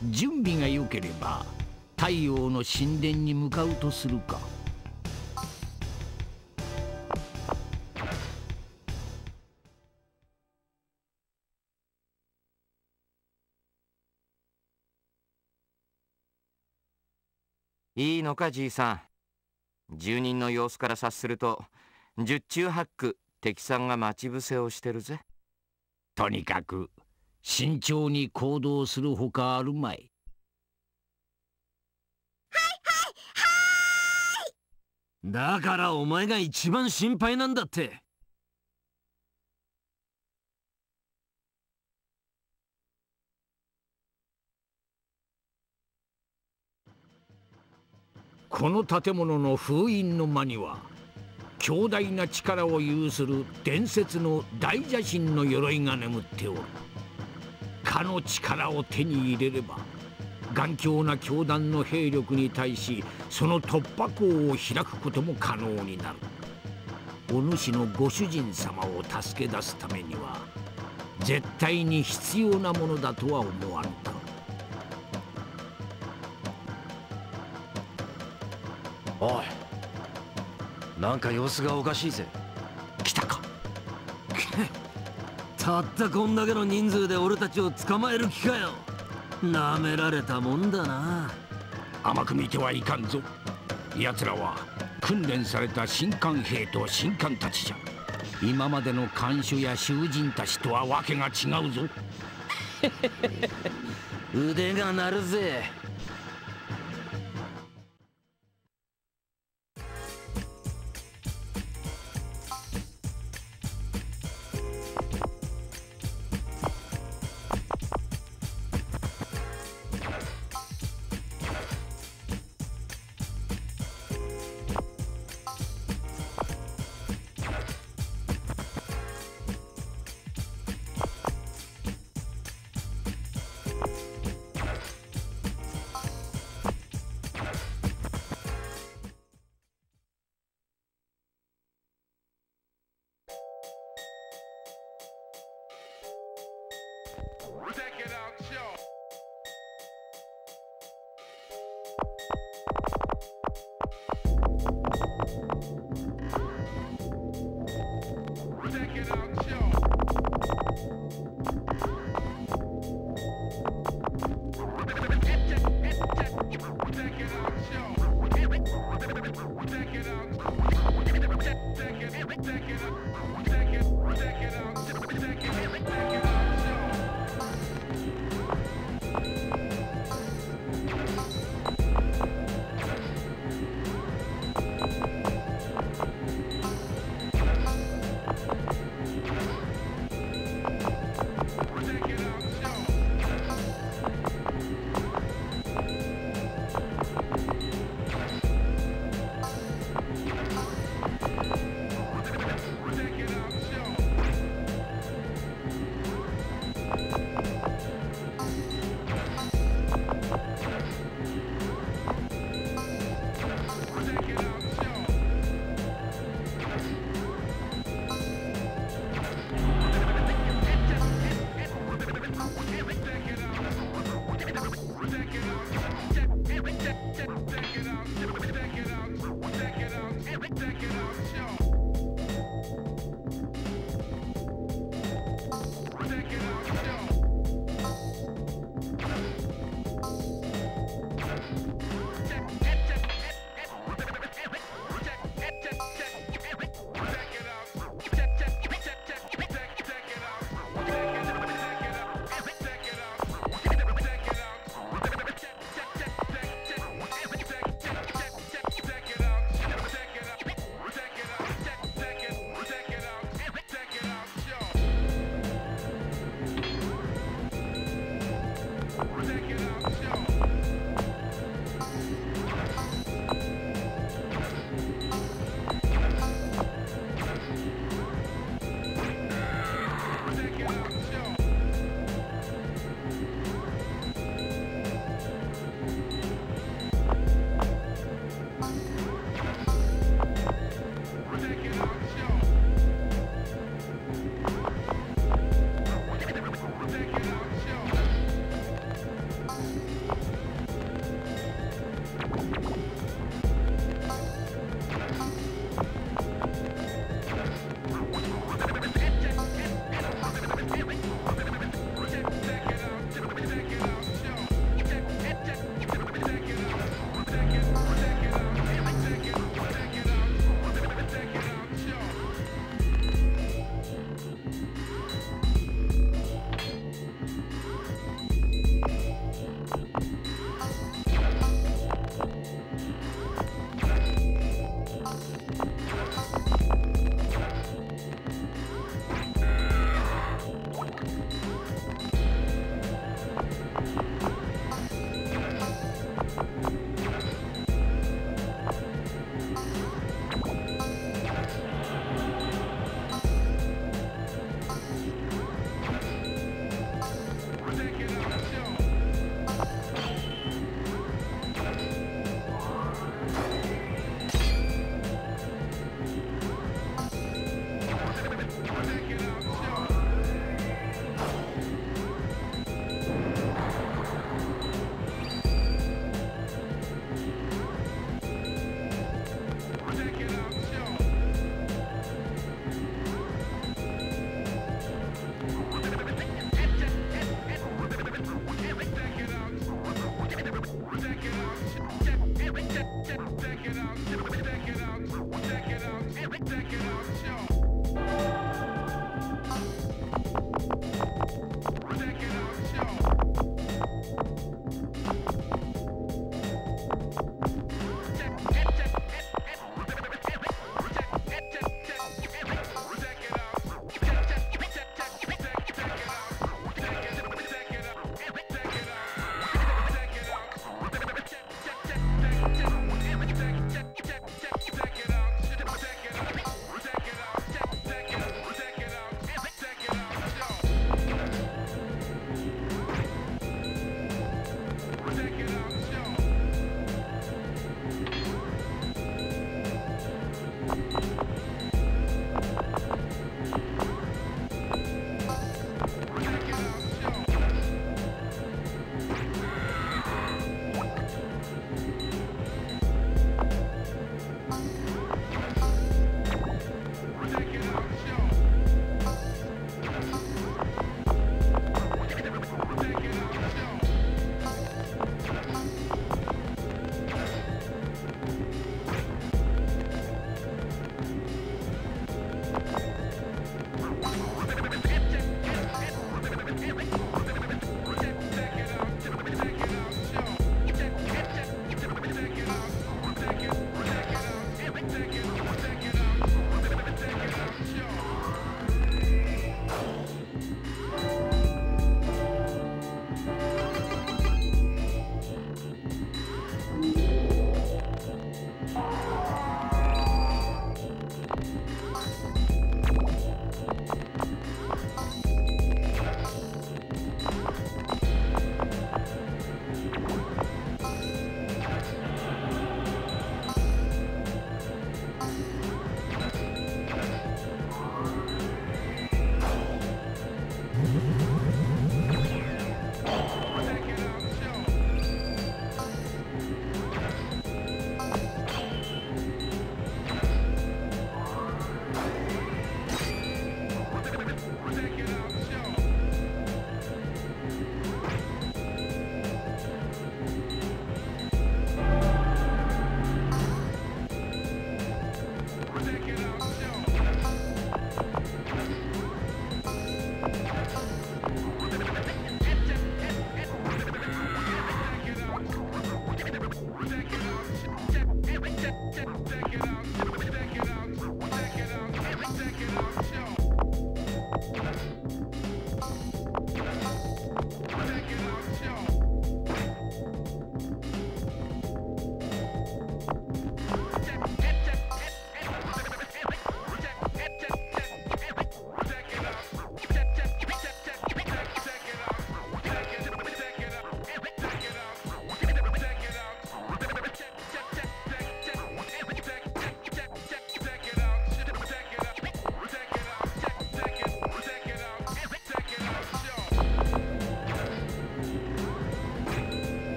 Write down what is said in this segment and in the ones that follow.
準備が良ければ太陽の神殿に向かうとするか。 いいのかじいさん。住人の様子から察すると十中八九敵さんが待ち伏せをしてるぜ。 とにかく慎重に行動するほかあるまい。 だからお前が一番心配なんだって。 この建物の封印の間には強大な力を有する伝説の大邪神の鎧が眠っておる。かの力を手に入れれば頑強な教団の兵力に対しその突破口を開くことも可能になる。お主のご主人様を助け出すためには絶対に必要なものだとは思わぬか。 おい、なんか様子がおかしいぜ。 来たか。 たったこんだけの人数で俺たちを捕まえる気かよ。なめられたもんだな。 甘く見てはいかんぞ。奴らは訓練された神官兵と神官たちじゃ。今までの看守や囚人たちとはわけが違うぞ。 腕が鳴るぜ。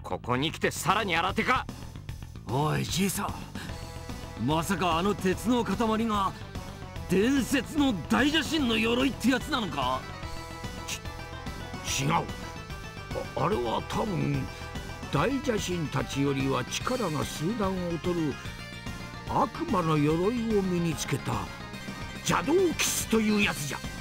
ここに来てさらに新手か。 おいじいさん、まさかあの鉄の塊が伝説の大邪神の鎧ってやつなのか？ 違う。あれは多分大邪神たちよりは力が数段劣る悪魔の鎧を身につけた邪道騎士というやつじゃ。